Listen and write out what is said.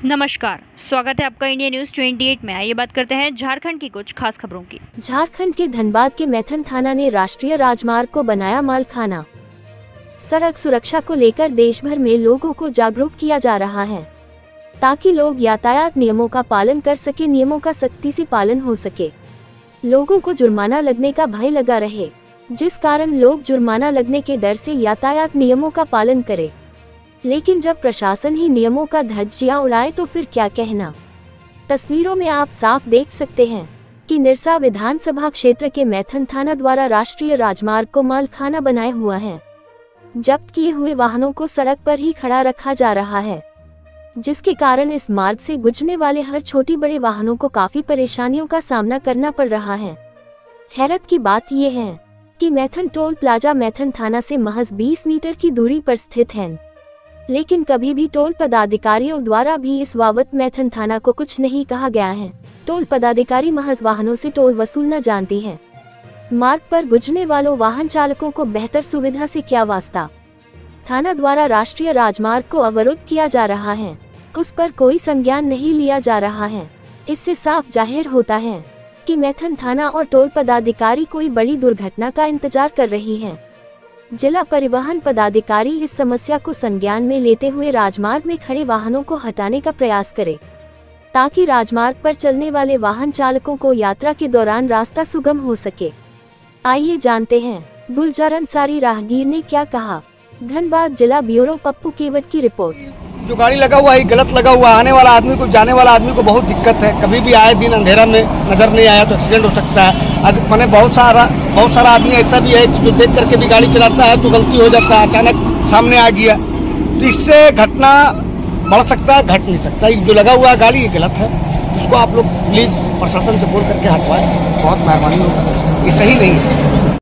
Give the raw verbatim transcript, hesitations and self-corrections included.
नमस्कार, स्वागत है आपका इंडिया न्यूज अट्ठाईस में। आइए बात करते हैं झारखंड की कुछ खास खबरों की। झारखंड के धनबाद के मैथन थाना ने राष्ट्रीय राजमार्ग को बनाया मालखाना। सड़क सुरक्षा को लेकर देश भर में लोगों को जागरूक किया जा रहा है ताकि लोग यातायात नियमों का पालन कर सके, नियमों का सख्ती से पालन हो सके। लोगों को जुर्माना लगने का भय लगा रहे, जिस कारण लोग जुर्माना लगने के डर से यातायात नियमों का पालन करें। लेकिन जब प्रशासन ही नियमों का धज्जियां उड़ाए तो फिर क्या कहना। तस्वीरों में आप साफ देख सकते हैं कि निरसा विधानसभा क्षेत्र के मैथन थाना द्वारा राष्ट्रीय राजमार्ग को मालखाना बनाया हुआ है। जब्त किए हुए वाहनों को सड़क पर ही खड़ा रखा जा रहा है, जिसके कारण इस मार्ग से गुजरने वाले हर छोटी बड़े वाहनों को काफी परेशानियों का सामना करना पड़ रहा है। हैरत की बात यह है कि मैथन टोल प्लाजा मैथन थाना से महज बीस मीटर की दूरी पर स्थित है, लेकिन कभी भी टोल पदाधिकारियों द्वारा भी इस बाबत मैथन थाना को कुछ नहीं कहा गया है। टोल पदाधिकारी महज वाहनों से टोल वसूलना जानती है। मार्ग पर गुजरने वालों वाहन चालकों को बेहतर सुविधा से क्या वास्ता। थाना द्वारा राष्ट्रीय राजमार्ग को अवरुद्ध किया जा रहा है, उस पर कोई संज्ञान नहीं लिया जा रहा है। इससे साफ जाहिर होता है कि मैथन थाना और टोल पदाधिकारी कोई बड़ी दुर्घटना का इंतजार कर रही है। जिला परिवहन पदाधिकारी इस समस्या को संज्ञान में लेते हुए राजमार्ग में खड़े वाहनों को हटाने का प्रयास करे, ताकि राजमार्ग पर चलने वाले वाहन चालकों को यात्रा के दौरान रास्ता सुगम हो सके। आइए जानते हैं गुलजार अंसारी राहगीर ने क्या कहा। धनबाद जिला ब्यूरो पप्पू केवट की रिपोर्ट। जो गाड़ी लगा हुआ है गलत लगा हुआ, आने वाला आदमी को जाने वाला आदमी को बहुत दिक्कत है। कभी भी आए दिन अंधेरा में नजर नहीं आया तो एक्सीडेंट हो सकता है। मैंने बहुत सारा बहुत सारा आदमी ऐसा भी है कि जो देख करके भी गाड़ी चलाता है तो गलती हो जाता है, अचानक सामने आ गया तो इससे घटना बढ़ सकता है, घट नहीं सकता। जो लगा हुआ है गाड़ी ये गलत है, इसको आप लोग प्लीज प्रशासन से बोल करके हटवाएं, बहुत मेहरबानी होगा। ये सही नहीं है।